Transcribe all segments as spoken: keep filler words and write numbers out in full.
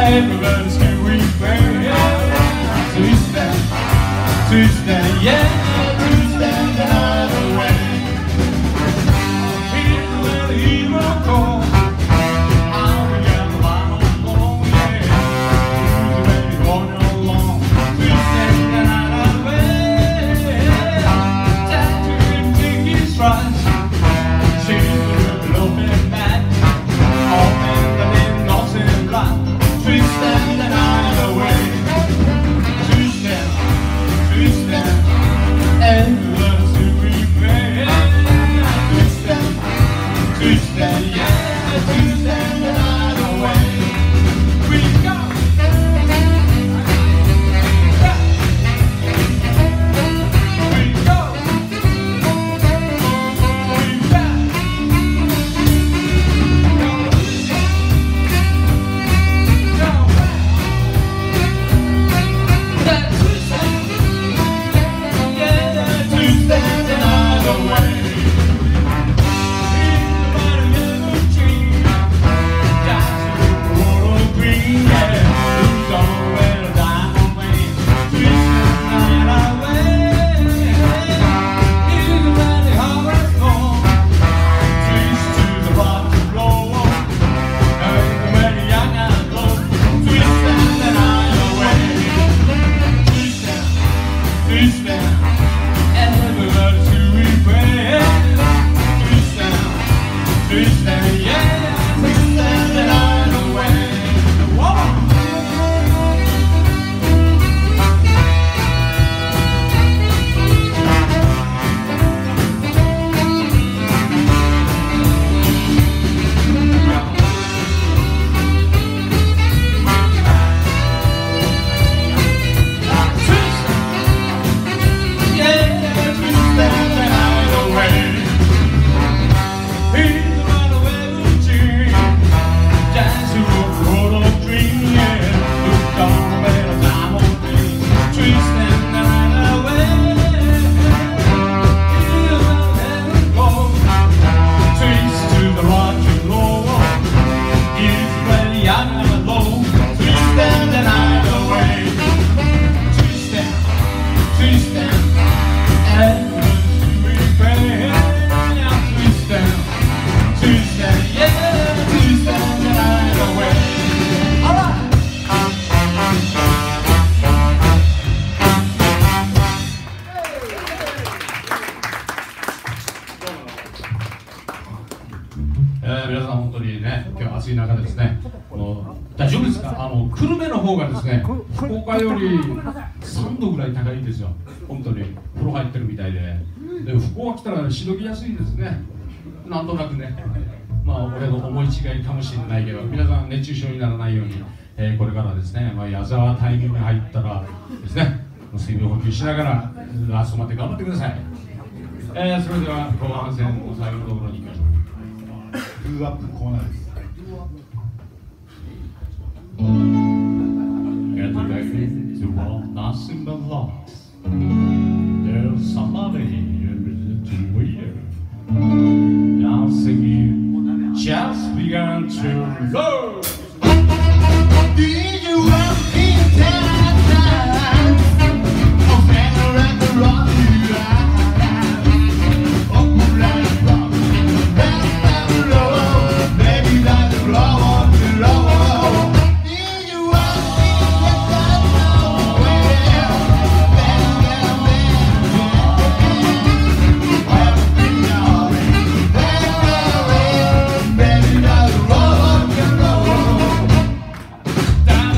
Everybody's doing great. Tuesday, Tuesday, yeah, Tuesday night away. Here's where the hero calls. I'll be down the line along, yeah. Tuesday, baby, going along. Tuesday night away. Time to take his stride. She's a little bit mad. All men that been lost in blood. Tuesday night away. Tuesday, Tuesday, everyone's doing great. Tuesday, Tuesday, yeah, Tuesday night away. We go. We go. We back.皆さん本当にね、今日暑い中ですね、大丈夫ですか？あの久留米の方がですね、福岡よりさんどぐらい高いんですよ。本当に風呂入ってるみたいで、で福岡来たらしのぎやすいですね。なんとなくね、まあ俺の思い違いかもしれないけど、皆さん熱中症にならないように、えー、これからですね、まあ、矢沢タイミングに入ったらですね、水分補給しながらラストまで頑張ってください。えー、それでは後半戦の最後のところに行きましょう。 フーアップコーナーです。 Get ready to walk, nothing but loss. There's somebody here to wear. Now singing just begun to load. Did you ever feel that time? Oh, better at the rock you are. Oh, like a rock. That's not the road. Baby, that's the road. The road. Did you ever feel that time? Well, better than a man. Everything now. Better away. Baby, that's the road. The road.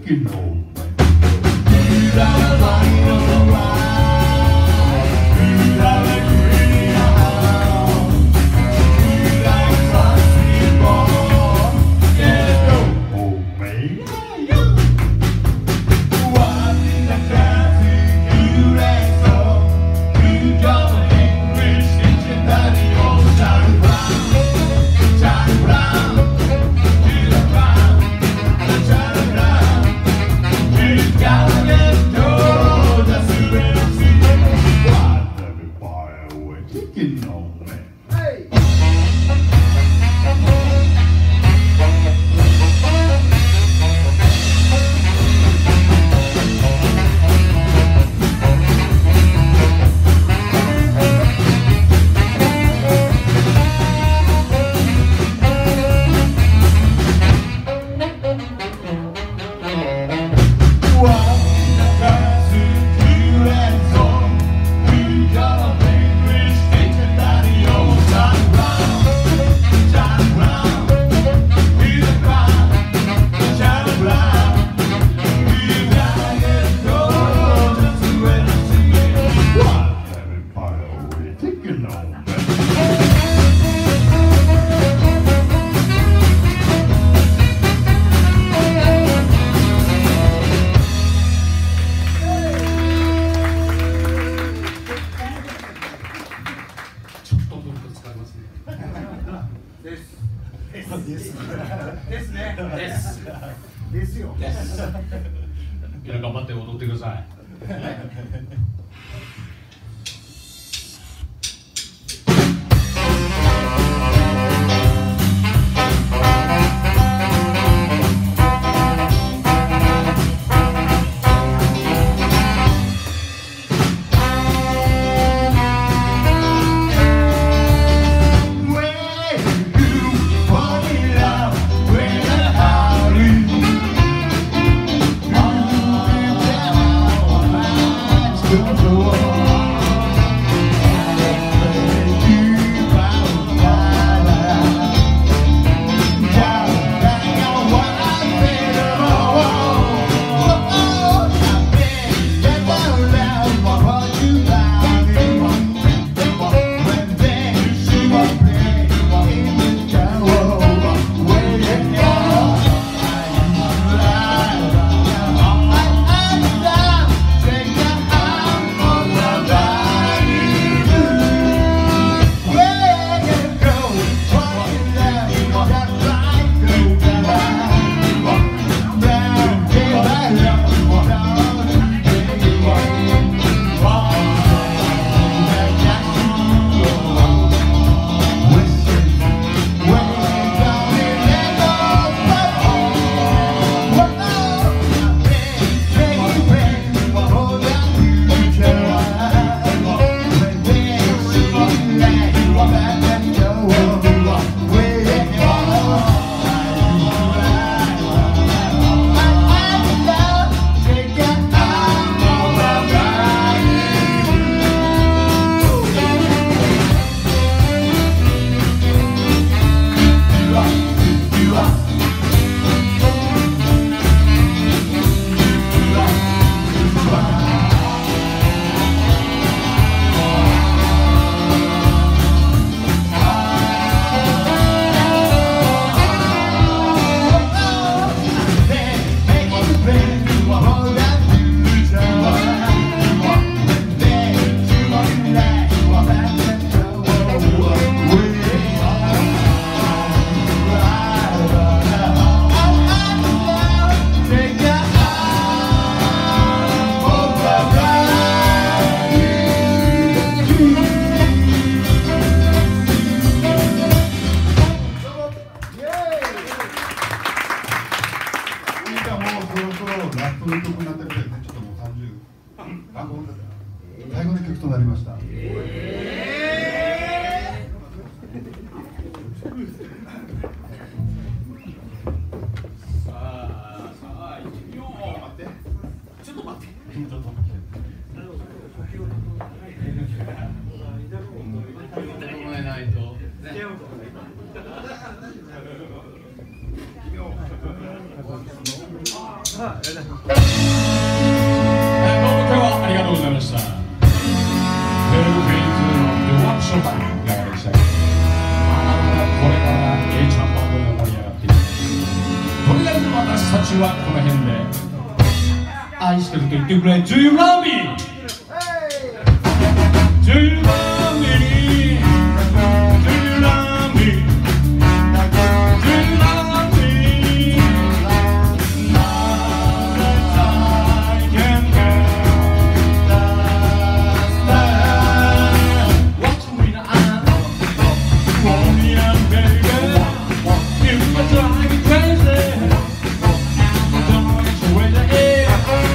taking over. You got a body on the line. You got a green house. You got a frosty ball. Yeah, go, oh man. What in the classic you and so? You got an English kitchen daddy on Charlie Brown. Charlie Brown. To the ground. Charlie Brown. You gotta let go. That's the way to see it. Why everybody away taking on me? Hey! ですね。 ですですよ。 ですみんな頑張って踊ってください。 最後の曲となりました。 さあさあ行ってみよう。待って。ちょっと待って。ちょっと待って。整えないと。ね。 。えー、どうも今日はありがとうございました。フェルフェイズのドワークショータイムいかがでしたか。まだまだこれから A ちゃんバンドが盛り上がっている。とりあえず私たちはこの辺で愛してると言ってくれ。 Do you love me? Do you love me? Do you love me? Do you love me? Now that I can understand. Watch me now, hold me up, baby. You can drive me crazy. Don't get you with the air.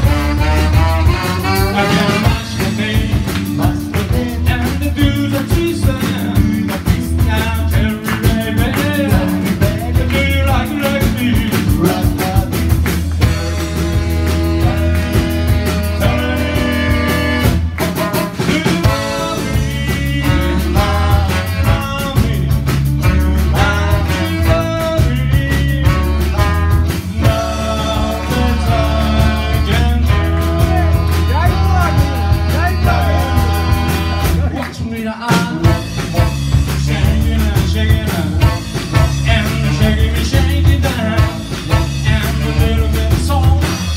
I can't match the day. And the do the twist now. Tell me, baby, do you like it like me? Tell me, do you love me? Love me, love me, love me. Now that I can watch me now, shaking and shaking and shaking me, shaking down, and a little bit of song,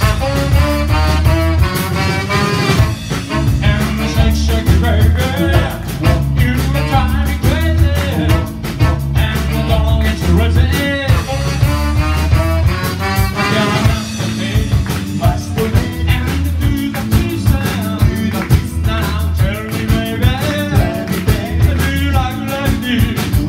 and shake, shake it, baby. You drive me crazy, and don't get you ready. Yeah, must be, and do the twist now. Now tell me, baby, do you like it like this?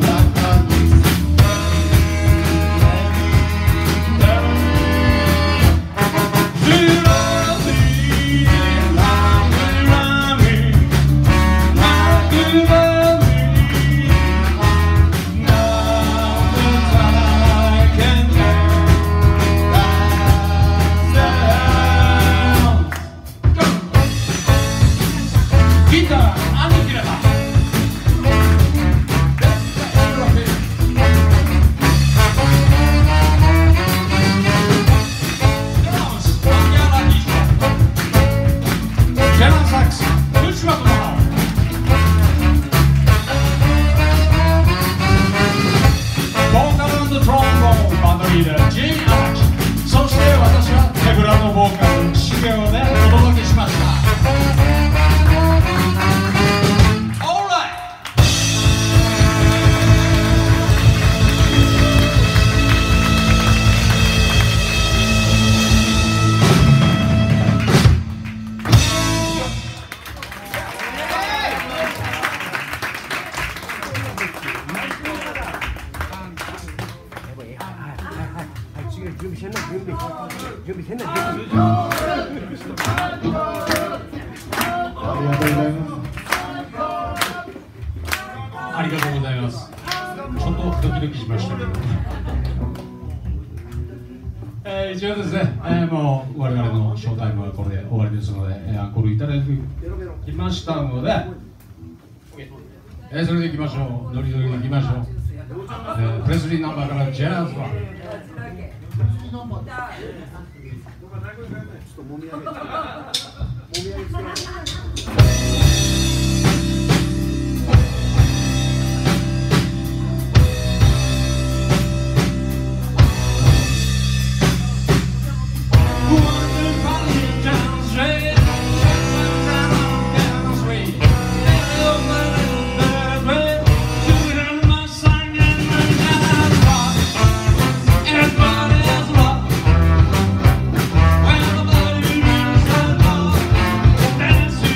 Do you love me? Love me, love me. How do you love me? Now that I can understand. Guitar, Andy Kirata. Tenor sax, Joshua Kumar. Vocal and trombone, バンドリーダー Jay Araki。そして私は手ぶらのボーカルシゲオでお届けしました。Alright。ありがとうございます。ちょっとドキドキしましたけど。えー、一応ですね、えー、もう我々のショータイムはこれで終わりですので、えー、アンコールいただきましたので、えー、それでいきましょう。ノリノリでいきましょう。えー、プレスリーナンバーからジャズは。 Dance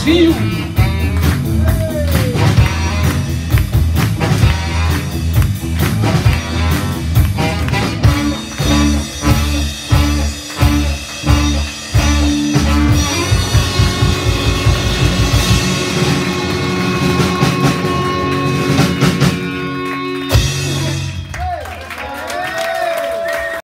See you!